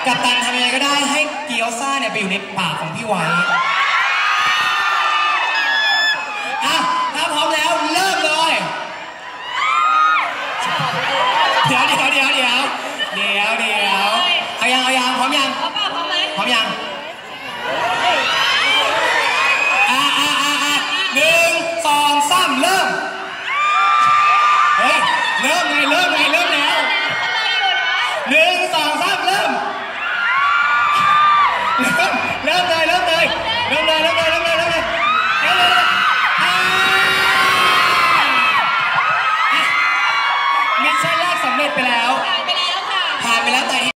กัปตันทำยังไงก็ได้ให้เกี๊ยวซ่าเนี่ยไปอยู่ในปากของพี่ไว้ถ้าพร้อมแล้วเริ่มเลยเดี๋ยวเอายังพร้อมยังพร้อมไหมพร้อมยัง